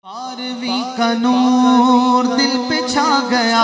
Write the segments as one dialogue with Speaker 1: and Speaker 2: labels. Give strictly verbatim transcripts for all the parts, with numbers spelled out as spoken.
Speaker 1: بارہویں کا نور دل پہ چھا گیا،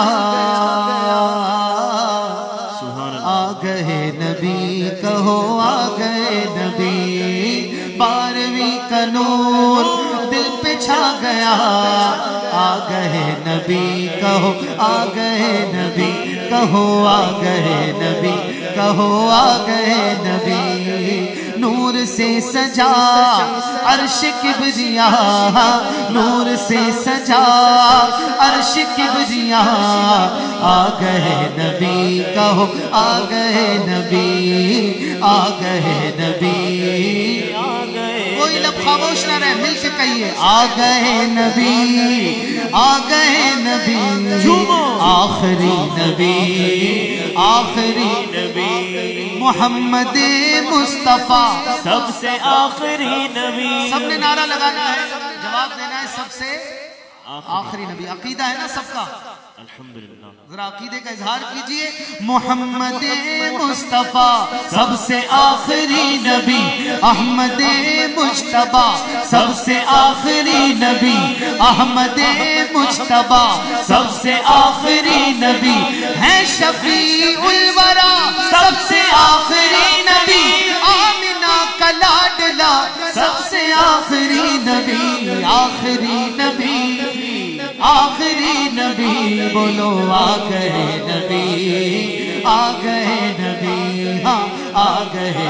Speaker 1: آ گئے نبی کہو آ گئے نبی، بارہویں کا نور دل پہ چھا گیا، آ گئے نبی کہو آ گئے نبی، کہو آ گئے نبی، کہو آ گئے نبی۔ نور سے سجا عرش کبریا، نور سے سجا عرش کبریا، آ گئے نبی کہو آ گئے نبی، آ گئے نبی۔ کوئی لب خاموش نہ رہے، مل کے کہیے آ گئے نبی، آ گئے نبی، آخری نبی، آخری نبی محمد مصطفیٰ،
Speaker 2: سب سے آخری نبی۔
Speaker 1: سب نے نعرہ لگانا ہے، جواب دینا ہے سب سے آخری نبی۔ عقیدہ ہے نا سب کا؟
Speaker 2: الحمدللہ۔
Speaker 1: ذرا عقیدے کا اظہار کیجئے۔ محمد مصطفیٰ سب سے آخری نبی، احمد مجتبیٰ سب سے آخری نبی، احمد مجتبیٰ سب سے آخری نبی، ہے شفیع الورا سب سے آخری نبی، آمنہ کا لاڈلا سب سے آخری نبی، آخری نبی، آخری نبی۔ بولو آ گئے نبی، آ گئے نبی، ہاں آ گئے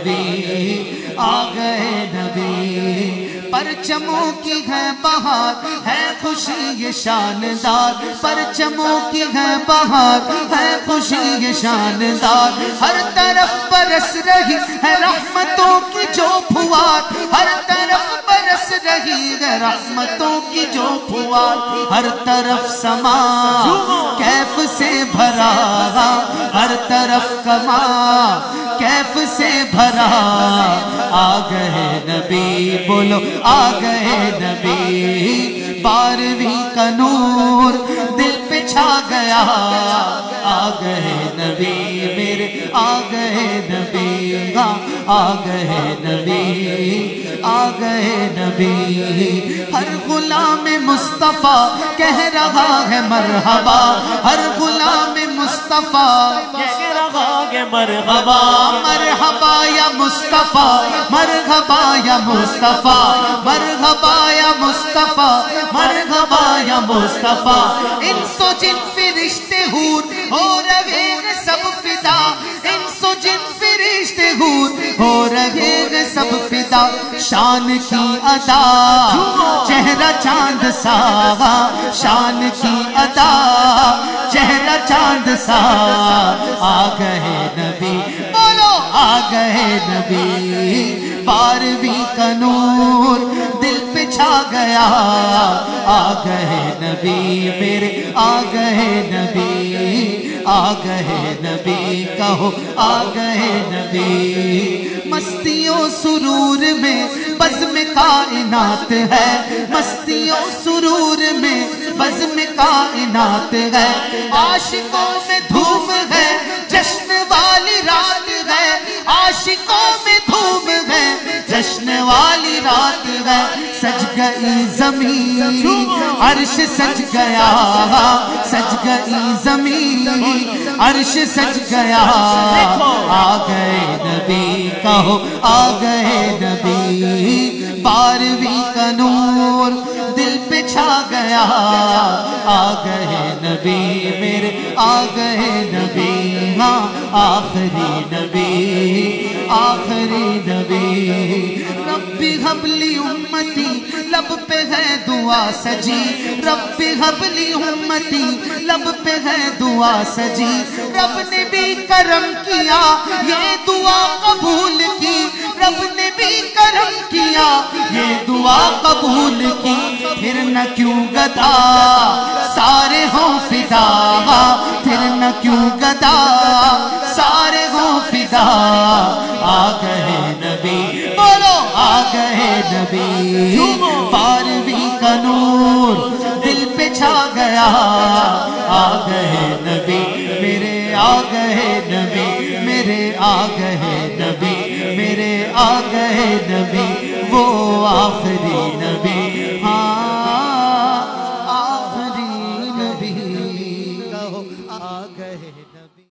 Speaker 1: نبی، آ گئے نبی۔ پرچموں کی ہے بہار ہے خوشی یہ شاندار، پرچموں کی ہے بہار ہے خوشی یہ شاندار، ہر طرف برس رہی ہے رحمتوں کی جو پھوار، ہر طرف برس رہی ہے رحمتوں کی جو پھوار، ہر طرف سما کیف سے بھرا، ہر طرف کما کیف سے بھرا، آ گئے نبی، بولو آ گئے نبی، بارہویں کا نور دل پہ چھا گیا، آ گئے نبی میرے، آ گئے نبی، آ گئے نبی، آ گئے نبی۔ ہر غلام مصطفیٰ کہہ رہا ہے مرحبا، ہر غلام مصطفیٰ
Speaker 2: کہہ رہا ہے مرحبا،
Speaker 1: مرحبا یا مصطفیٰ، مرحبا یا مصطفیٰ، مرحبا یا مصطفیٰ، مرحبا یا مصطفیٰ۔ انس و جن فرشتے حور ہو رہے ہیں سب فدا، انس و جن فرشتے حور ہو رہے ہیں سب فدا، شان کی ادا چہرہ چاند سا، شان کی ادا چہرہ چاند سا، آ گئے نبی، بولو آ گئے نبی، بارہویں کا نور دل پہ چھا گیا، آ گئے نبی میرے، آ گئے نبی، آ گئے نبی، کہو آ گئے نبی۔ مستیوں سرور میں بزم کائنات ہے، مستیوں سرور میں بزم کائنات ہے، عاشقوں میں دھوم ہے جشن والی رات ہے، عاشقوں میں دھوم ہے جشن والی رات ہے، سج گئی زمین عرش سج گیا، سج گئی زمین عرش سج گیا، آ گئے نبی کہو آ گئے نبی، بارہویں کا نور دل پہ چھا گیا، آ گئے نبی میرے، آ گئے نبی، ہاں آخری نبی، آخری نبی۔ ربی حب لی امتی لب پہ ہے دعا سجی، ربی حب لی امتی لب پہ ہے دعا سجی، رب نے بھی کرم کیا یہ دعا قبول کی، رب نے بھی کرم کیا یہ دعا قبول کی، پھر نہ کیوں گدا سارے ہوں فدا، پھر نہ کیوں گدا سارے ہوں فدا، آ گئے نبی، بولو آ گئے نبی، بارہویں کا نور دل پہ چھا گیا، آ گئے نبی میرے، آ گئے نبی میرے، آ گئے نبی میرے، آ گئے نبی وہ آخری نبی، ہاں نبی کہو آ گئے نبی